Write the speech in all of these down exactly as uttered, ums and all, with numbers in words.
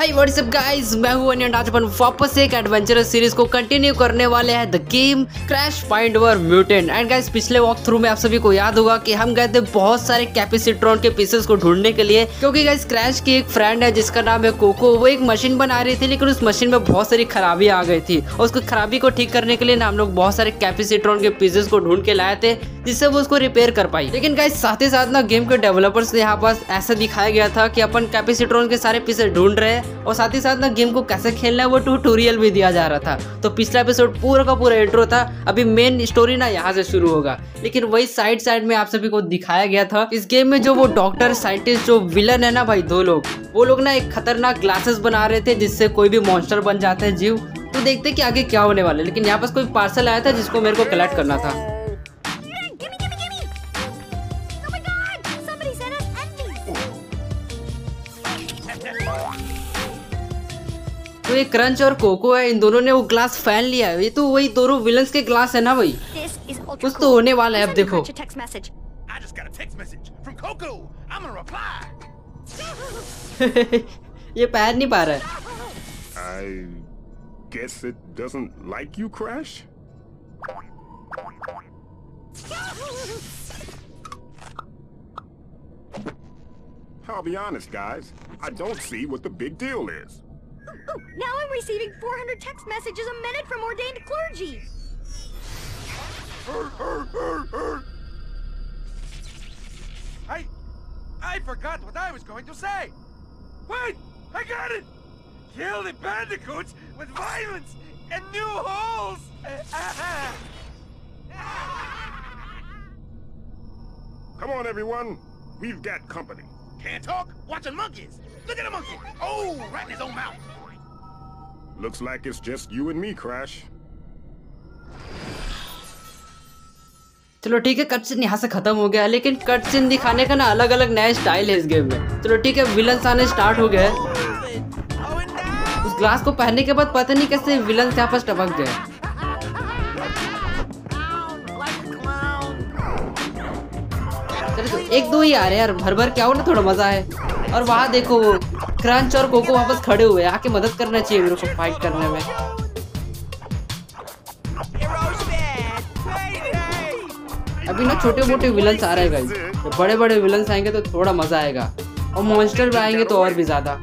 Hi what's up guys, मैं हूं onion. आज अपन वापस से एक एडवेंचरस सीरीज को कंटिन्यू करने वाले हैं, the game crash find your mutant. And guys, पिछले वॉक थ्रू में आप सभी को याद होगा कि हम गए थे बहुत सारे कैपेसिट्रॉन के पीसेस को ढूंढने के लिए, क्योंकि गाइस क्रैश की एक फ्रेंड है जिसका नाम है कोको। वो एक मशीन बना रही थी, लेकिन उस मशीन में बहुत सारी खराबी आ गई थी और उसको खराबी को ठीक करने के लिए ना हम लोग बहुत सारे कैपेसिट्रॉन के पीसेस को ढूंढ के लाए थे, जिससे वो उसको रिपेयर कर पाई। लेकिन गाइस साथ ही साथ ना गेम के डेवलपर्स ने यहाँ पास ऐसा दिखाया गया था कि अपन कैपेसिट्रॉन के सारे पीसेस ढूंढ रहे हैं और साथ ही साथ ना गेम को कैसे खेलना है वो ट्यूटोरियल भी दिया जा रहा था। तो पिछला एपिसोड पूरा का पूरा इंट्रो था, अभी मेन स्टोरी ना यहाँ से शुरू होगा। लेकिन वही साइड साइड में आप सभी को दिखाया गया था इस गेम में जो वो डॉक्टर साइंटिस्ट जो विलन है ना भाई, दो लोग, वो लोग ना एक खतरनाक ग्लासेस बना रहे थे जिससे कोई भी मॉन्स्टर बन जाते हैं जीव। तो देखते कि आगे क्या होने वाला है। लेकिन यहाँ पास कोई पार्सल आया था जिसको मेरे को कलेक्ट करना था। तो ये क्रंच और कोको है, इन दोनों ने वो ग्लास फैन लिया है। ये तो वही दोनों विलन्स के ग्लास है ना भाई, कुछ तो होने वाला है। अब देखो ये पैर नहीं पा रहा है। I guess it doesn't like you, Crash? I'll be honest, guys. I don't see what the big deal is. Now I'm receiving four hundred text messages a minute from ordained clergy. I... I forgot what I was going to say. Wait! I got it! Kill the bandicoots with violence and new holes! Come on, everyone. We've got company. Can't talk? Watching monkeys! Look at a monkey! Oh, right in his own mouth! Looks like it's just you and me, Crash. चलो ठीक है, cut scene यहाँ से खत्म हो गया। लेकिन cut scene दिखाने का ना अलग अलग नया स्टाइल है इस गेम में। चलो ठीक है, विलन्स आने स्टार्ट हो गए। उस ग्लास को पहनने के बाद पता नहीं कैसे विलन्स यहाँ पास टपक गए। चलो तो एक दो ही आ रहे यार, भर भर क्या हो ना, थोड़ा मजा है। और वहाँ देखो वो क्रंच और कोको वापस खड़े हुए, आके मदद करना चाहिए मेरे को फाइट करने में। अभी ना छोटे मोटे विलन्स आ रहे हैं गाइस, तो बड़े बड़े विलन्स आएंगे तो थोड़ा मजा आएगा, और मॉन्स्टर भी आएंगे तो और भी ज्यादा।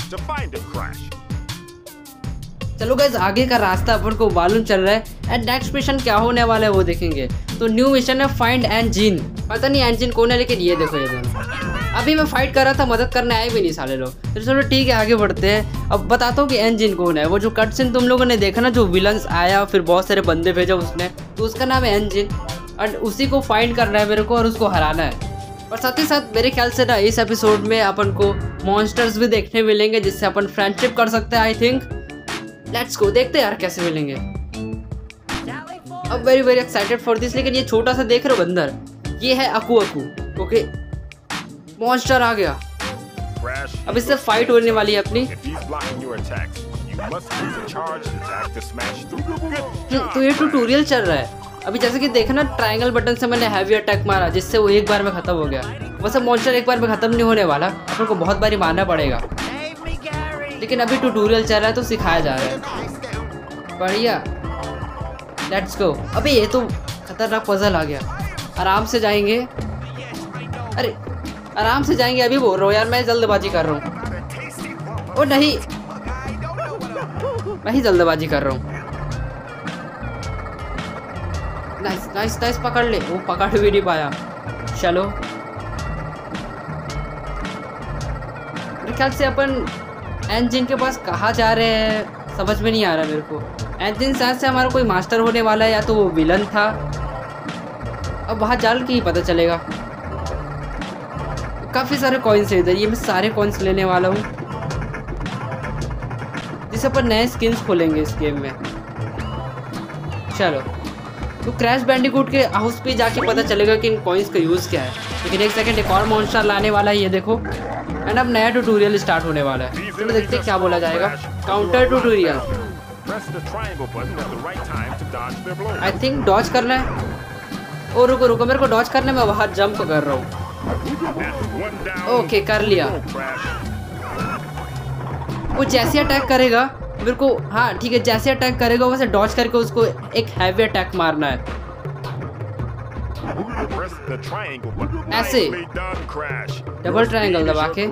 चलो गाइस, आगे का रास्ता अपन को मालूम चल रहा है एंड नेक्स्ट मिशन क्या होने वाला है वो देखेंगे। तो न्यू मिशन है फाइंड एंजिन। पता नहीं एंजिन कौन है, लेकिन ये देखो ये दोनों। अभी मैं फाइट कर रहा था, मदद करने आए भी नहीं साले लोग। तो चलो ठीक है, आगे बढ़ते हैं। अब बताता हूँ कि एंजिन कौन है। वो जो कट सीन तुम लोगों ने देखा ना, जो विलन्स आया फिर बहुत सारे बंदे भेजा उसने, तो उसका नाम है एंजिन। और उसी को फाइंड करना है मेरे को और उसको हराना है। और साथ ही साथ मेरे ख्याल से ना इस एपिसोड में अपन को मॉन्स्टर्स भी देखने मिलेंगे जिससे अपन फ्रेंडशिप कर सकते हैं। आई थिंक लेट्स गो, देखते हैं यार कैसे मिलेंगे। अब very very excited for this. लेकिन ये छोटा सा देख रहे हो बंदर, ये है अकू अकू। ओके, मॉन्स्टर आ गया। अब इससे फाइट होने वाली है अपनी। तो ये ट्यूटोरियल चल रहा है अभी। जैसे कि देखा ना, ट्रायंगल बटन से मैंने हैवी अटैक मारा जिससे वो एक बार में खत्म हो गया। वैसे मॉन्स्टर एक बार में खत्म नहीं होने वाला, अपन को बहुत बारी मारना पड़ेगा। लेकिन अभी ट्यूटोरियल चल रहा है तो सिखाया जा रहा है। बढ़िया, लेट्स गो। अबे ये तो खतरनाक पजल आ गया। आराम से जाएंगे, अरे आराम से जाएंगे। अभी बोल रहा हूँ यार, मैं जल्दबाजी कर रहा हूँ। ओ नहीं, मैं ही जल्दबाजी कर रहा हूँ। नाइस नाइस नाइस, पकड़ ले। वो पकड़ भी नहीं पाया। चलो, मेरे ख्याल से अपन एंजिन के पास कहाँ जा रहे हैं समझ में नहीं आ रहा मेरे को। एंजिन शायद से हमारा कोई मास्टर होने वाला है या तो वो विलन था। अब वहाँ जाल के ही पता चलेगा। काफ़ी सारे कॉइन्स है इधर, ये मैं सारे कॉइन्स लेने वाला हूँ जिससे अपन नए स्किन्स खोलेंगे इस गेम में। चलो, तो क्रैश बैंडिकूट के हाउस पे जाके पता चलेगा कि इन कॉइन्स का यूज़ क्या है। लेकिन एक सेकंड, एक और मॉन्स्टर लाने वाला है ये देखो। एंड अब नया ट्यूटोरियल स्टार्ट होने वाला है। चलो देखते हैं क्या बोला जाएगा। Counter tutorial, I think dodge करना है। ओ रुको रुको, मेरे को डॉज करने में बाहर जंप कर रहा हूँ। ओके, कर लिया। वो जैसे अटैक करेगा मेरे को, हाँ ठीक है, जैसे अटैक करेगा वैसे डॉज करके उसको एक हैवी अटैक मारना है ऐसे, डबल ट्रायंगल दबा के।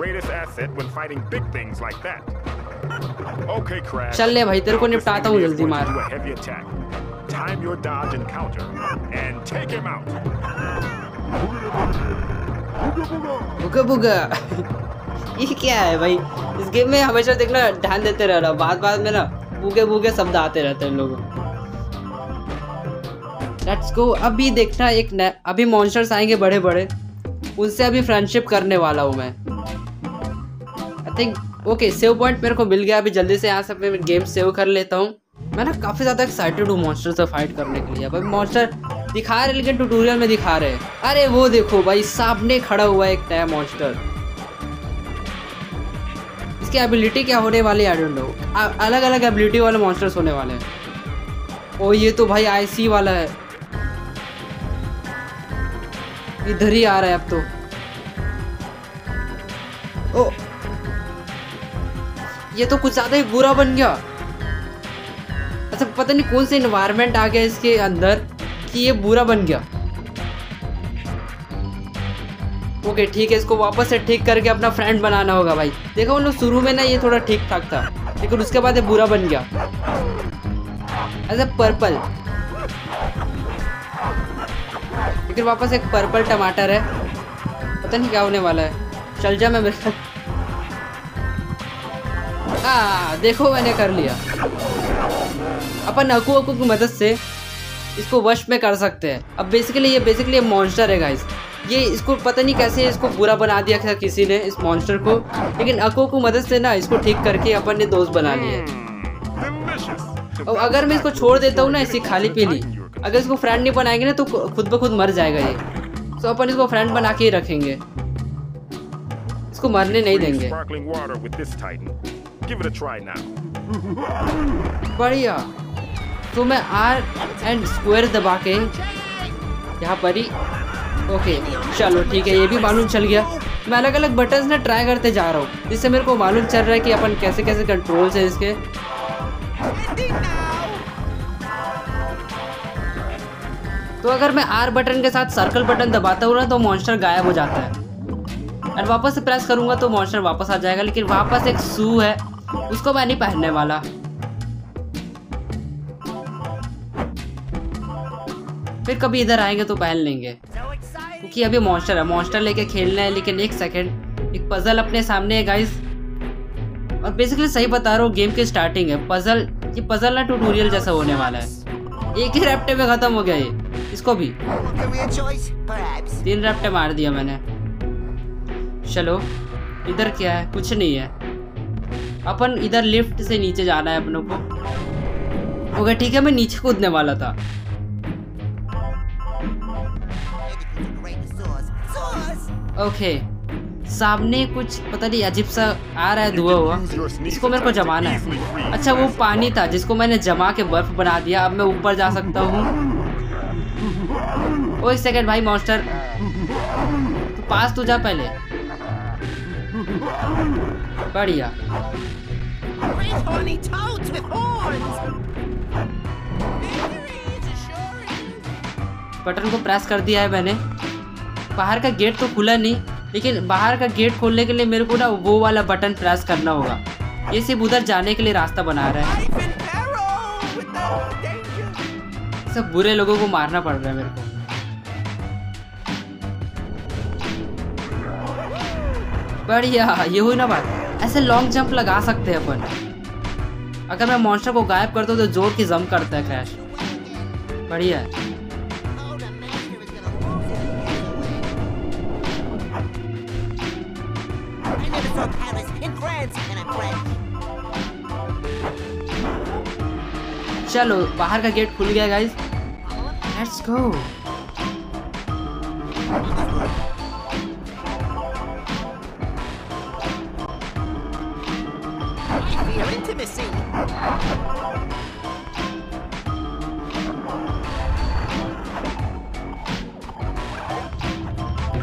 चल ले भाई, तेरे को निपटाता हूँ, जल्दी मार। बुगा बुगा ये क्या है भाई, इस गेम में हमेशा देखना ध्यान देते रहना, बाद बाद में ना बुगे बुगे शब्द आते रहते हैं लोगों। Let's go. अभी देखना एक नया, अभी मॉन्स्टर्स आएंगे बड़े बड़े, उनसे अभी फ्रेंडशिप करने वाला हूँ मैं। I think okay, save point मेरे को मिल गया। अभी जल्दी से यहाँ से मैं गेम सेव कर लेता हूँ। मैं ना काफ़ी ज़्यादा एक्साइटेड हूँ मॉन्स्टर से फाइट करने के लिए। अभी मॉन्स्टर दिखा रहे लेकिन ट्यूटोरियल में दिखा रहे हैं। अरे वो देखो भाई, सामने खड़ा हुआ है एक नया मॉन्स्टर। इसकी एबिलिटी क्या होने वाली है आई डोंट नो। अलग अलग एबिलिटी वाले मॉन्स्टर्स होने वाले हैं। ओ ये तो भाई आईसी वाला है, इधर ही आ रहा है अब तो। ओ ये तो कुछ ज्यादा ही बुरा बन गया। अच्छा पता नहीं कौन से एनवायरनमेंट आ गया इसके अंदर कि ये बुरा बन गया। ओके ठीक है, इसको वापस से ठीक करके अपना फ्रेंड बनाना होगा भाई। देखो उन लोग शुरू में ना ये थोड़ा ठीक ठाक था, लेकिन उसके बाद ये बुरा बन गया। ऐसा पर्पल, लेकिन वापस एक पर्पल टमाटर है, पता नहीं क्या होने वाला है। चल जा मैं मेरे आ देखो मैंने कर लिया। अपन अकू अकू की मदद से इसको वश में कर सकते हैं। अब बेसिकली ये बेसिकली ये मॉन्स्टर है गाइस। ये इसको पता नहीं कैसे इसको बुरा बना दिया था किसी ने इस मॉन्स्टर को, लेकिन अकू की मदद से ना इसको ठीक करके अपन ने दोस्त बना लिए। अब अगर मैं इसको छोड़ देता हूँ ना इसी खाली पीली, अगर इसको फ्रेंड नहीं बनाएंगे ना तो खुद ब खुद मर जाएगा ये। तो अपन इसको फ्रेंड बना के ही रखेंगे, इसको मरने नहीं देंगे। बढ़िया। तो मैं आर एंड स्क्वायर दबा के यहाँ पर ही, ओके चलो ठीक है, ये भी मालूम चल गया। मैं अलग अलग बटन्स ना ट्राई करते जा रहा हूँ, जिससे मेरे को मालूम चल रहा है कि अपन कैसे कैसे कंट्रोल्स है इसके। तो अगर मैं आर बटन के साथ सर्कल बटन दबाता हूँ ना तो मॉन्स्टर गायब हो जाता है, और वापस से प्रेस करूंगा तो मॉन्स्टर वापस आ जाएगा। लेकिन वापस एक शू है, उसको मैं नहीं पहनने वाला। फिर कभी इधर आएंगे तो पहन लेंगे, क्योंकि अभी मॉन्स्टर है, मॉन्स्टर लेके खेलना है। लेकिन एक सेकंड, एक पजल अपने सामने है गाइस, और बेसिकली सही बता रहा हूँ, गेम की स्टार्टिंग है पजल। ये पजल ना ट्यूटोरियल जैसा होने वाला है। एक ही रैप्टे में खत्म हो गया ये, इसको भी तीन रैप्टे मार दिया मैंने। चलो इधर क्या है, कुछ नहीं है। अपन इधर लिफ्ट से नीचे जाना है अपनों को। ओके ठीक है, मैं नीचे कूदने वाला था। ओके सामने कुछ पता नहीं अजीब सा आ रहा है, धुआं हुआ, इसको मेरे को जमाना है। अच्छा वो पानी था जिसको मैंने जमा के बर्फ बना दिया। अब मैं ऊपर जा सकता हूँ। ओ एक सेकंड भाई, मॉन्स्टर तो पास तो जा पहले। बढ़िया। बटन को प्रेस कर दिया है मैंने। बाहर का गेट तो खुला नहीं, लेकिन बाहर का गेट खोलने के लिए मेरे को ना वो वाला बटन प्रेस करना होगा। ये सिर्फ उधर जाने के लिए रास्ता बना रहा है। सब बुरे लोगों को मारना पड़ रहा है मेरे को। बढ़िया, ये हुई ना बात। ऐसे लॉन्ग जंप लगा सकते हैं अपन। अगर मैं मॉन्स्टर को गायब करता हूँ तो जोर की जंप करता है क्रैश। बढ़िया है। चलो बाहर का गेट खुल गया guys, let's go.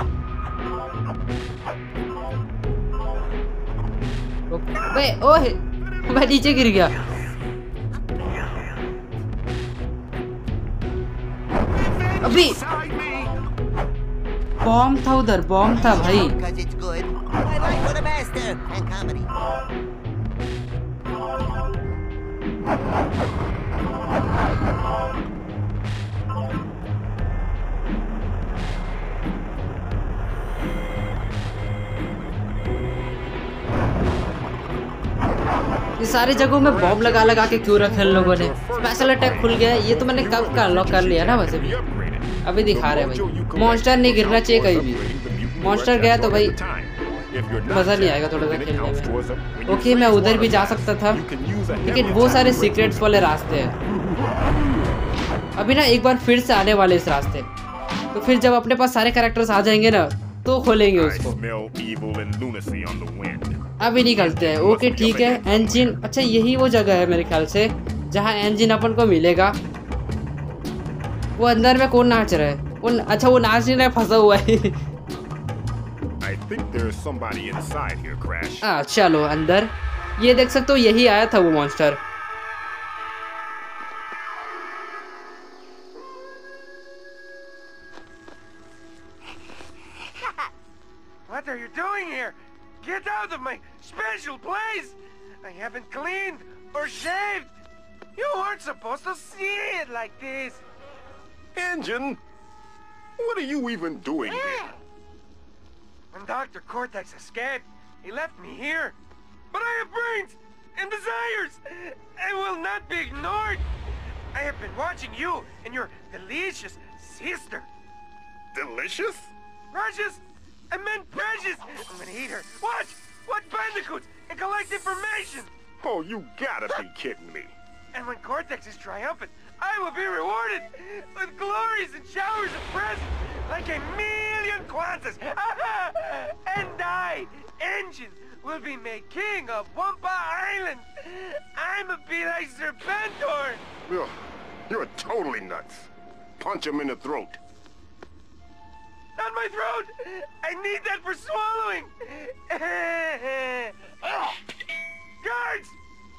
Wait, oh मैं नीचे गिर गया। अभी बॉम्ब था उधर, बॉम्ब था भाई। Because it's good. I like for the master and comedy. ये सारी जगहों में बॉम्ब लगा लगा के क्यों रखे इन लोगों ने? स्पेशल अटैक खुल गया है। ये तो मैंने कब का अनलॉक कर लिया ना वैसे भी। अभी दिखा रहे हैं भाई, मॉन्स्टर नहीं गिरना चाहिए कहीं भी। मॉन्स्टर गया तो भाई मजा नहीं आएगा थोड़ा सा खेलने में। ओके मैं उधर भी जा सकता था, लेकिन वो सारे सीक्रेट्स वाले रास्ते हैं। अभी ना एक बार फिर से आने वाले इस रास्ते, तो फिर जब अपने पास सारे कैरेक्टर्स आ जाएंगे ना तो खोलेंगे उसको। अभी निकलते हैं। ओके ठीक है, इंजन। अच्छा यही वो जगह है मेरे ख्याल से जहाँ इंजन अपन को मिलेगा। वो अंदर में कौन नाच रहा है? वो अच्छा वो नाच नहीं रहा है, फंसा हुआ है। आ, चलो अंदर। ये देख सकते हो यही आया था वो monster. What are you doing here? Get out of my special place! I haven't cleaned or shaved. You weren't supposed to see it like this. Engine, what are you even doing here? When Doctor Cortex escaped, he left me here. But I have brains and desires and will not be ignored. I have been watching you and your delicious sister. Delicious? Precious? I meant precious! I'm gonna eat her. Watch! Watch bandicoots and collect information! Oh, you gotta be kidding me. And when Cortex is triumphant, I will be rewarded with glories and showers of presents, like a million Kwanzas. And I, Engine, will be made king of Wampa Island. I'm a be like Serpentor. Ugh, you're totally nuts. Punch him in the throat. Not my throat! I need that for swallowing! Guards!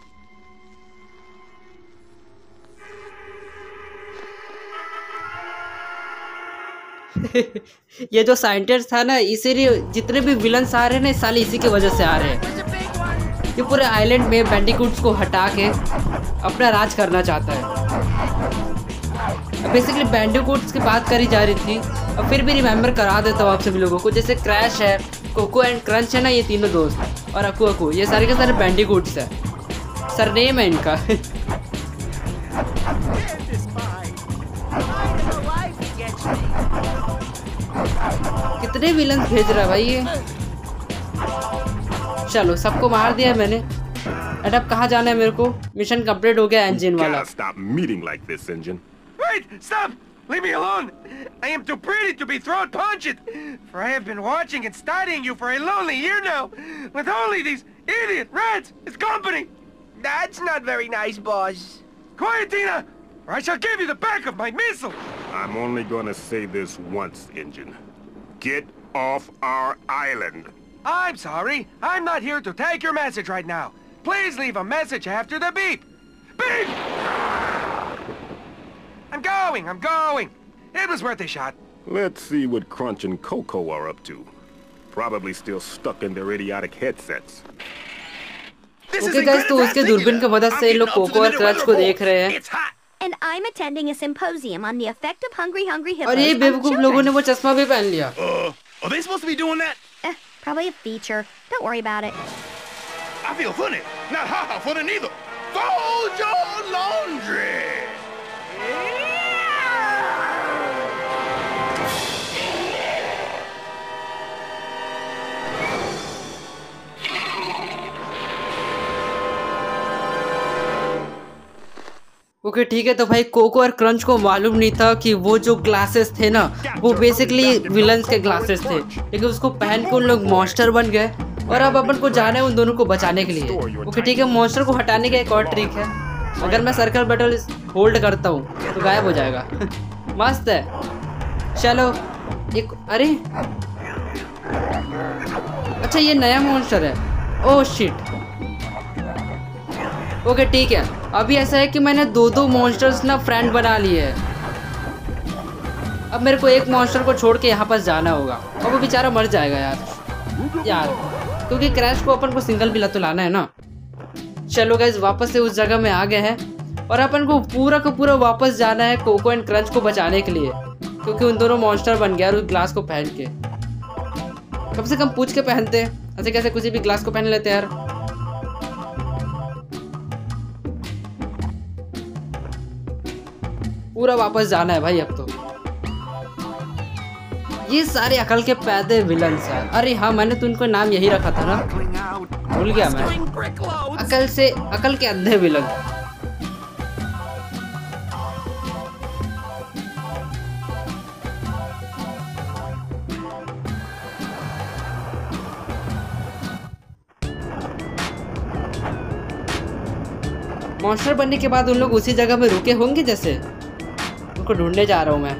ये जो scientist था ना, इसीलिए जितने भी villains आ रहे हैं ना साले इसी की वजह से आ रहे हैं। ये पूरे आइलैंड में बैंडिकूट्स को हटा के अपना राज करना चाहता है। बेसिकली बैंडिकूट्स की बात करी जा रही थी, और फिर भी रिमेम्बर करा देता हूँ आप सभी लोगों को। जैसे क्रैश है, कोको एंड क्रंच है ना, ये तीनों दोस्त, और अकू अकू, ये सारे के सारे बैंडिकूट्स है। सरनेम है इनका। कितने विलन्स भेज रहा है भाई ये। चलो सबको मार दिया मैंने। एंड अब कहाँ जाना है मेरे को? मिशन कंप्लीट हो गया इंजन वाला। Wait! Stop! Leave me alone! I am too pretty to be thrown punched! For I have been watching and studying you for a lonely year now, with only these idiot rats as company! That's not very nice, boss. Quiet, Tina! Or I shall give you the back of my missile! I'm only gonna say this once, Engine. Get off our island! I'm sorry. I'm not here to take your message right now. Please leave a message after the beep. Beep! I'm going, I'm going. It was worth a shot. Let's see what Crunch and Coco are up to. Probably still stuck in their idiotic headsets. Okay guys, तो उसके दूरबीन की मदद से लोग cocoa और crunch को देख रहे हैं। And I'm attending a symposium on the effect of hungry, hungry hippos और ये on बेवकूफ children. लोगों ने वो चश्मा भी पहन लिया। Uh, are they supposed to be doing that? Eh, probably a feature. Don't worry about it. I feel funny. Not ha-ha funny neither. Fold your laundry. Okay okay, ठीक है। तो भाई कोको और क्रंच को मालूम नहीं था कि वो जो ग्लासेस थे ना, वो बेसिकली विलन्स के ग्लासेस थे, लेकिन उसको पहन के उन लोग मॉन्स्टर बन गए। और अब अपन को जाना है उन दोनों को बचाने के लिए। ओके ठीक है, मॉन्स्टर को हटाने का एक और ट्रिक है। अगर मैं सर्कल बटन होल्ड करता हूँ तो गायब हो जाएगा। मस्त है। चलो एक, अरे अच्छा ये नया मॉन्स्टर है। Oh shit. ओके ठीक है, अभी ऐसा है कि मैंने दो दो मॉन्स्टर्स ना फ्रेंड बना लिए है। अब मेरे को एक मॉन्स्टर को छोड़ के यहाँ पास जाना होगा और वो बेचारा मर जाएगा यार यार क्योंकि क्रैश को अपन को सिंगल बिला तो लाना है ना। चलो गाइस वापस से उस जगह में आ गए हैं और अपन को पूरा का पूरा वापस जाना है कोको एंड क्रंच को बचाने के लिए, क्योंकि उन दोनों मॉन्स्टर बन गया उस ग्लास को पहन के। कम से कम पूछ के पहनते, ऐसे कैसे किसी भी ग्लास को पहन लेते यार। पूरा वापस जाना है भाई अब तो। ये सारे अकल के पैदे विलन्स हैं। अरे हाँ, मैंने तो उनको नाम यही रखा था ना, भूल गया मैं। अकल से अकल के अंधे विलन। मॉन्स्टर बनने के बाद उन लोग उसी जगह में रुके होंगे, जैसे उनको ढूंढने जा रहा हूं मैं।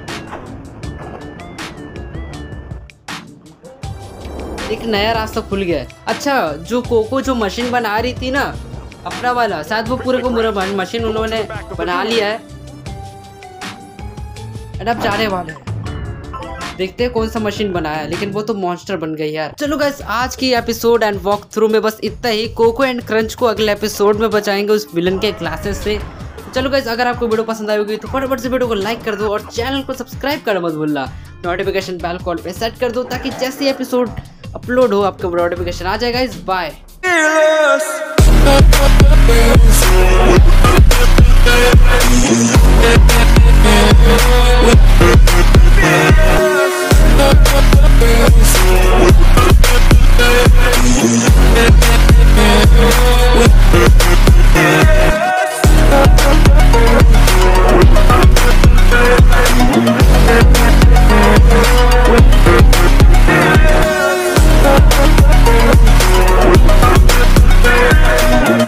एक नया रास्ता खुल गया है। अच्छा, जो कोको जो मशीन बना रही थी ना अपना वाला, शायद वो पूरे को पूरा मशीन उन्होंने बना लिया है एंड अब जाने वाले हैं। देखते हैं कौन सा मशीन बनाया है, लेकिन वो तो मॉन्स्टर बन गई यार। चलो गाइस, आज की एपिसोड एंड वॉक थ्रू में बस इतना ही। कोको एंड क्रंच को अगले एपिसोड में बचाएंगे उस विलन के क्लासेस से। चलो गाइस, अगर आपको वीडियो पसंद आई होगी तो फटाफट से वीडियो को लाइक कर दो और चैनल को सब्सक्राइब करना मत भूलना। नोटिफिकेशन बेल कॉल पे सेट कर दो ताकि जैसे एपिसोड अपलोड हो आपको नोटिफिकेशन आ जाएगा। Guys bye.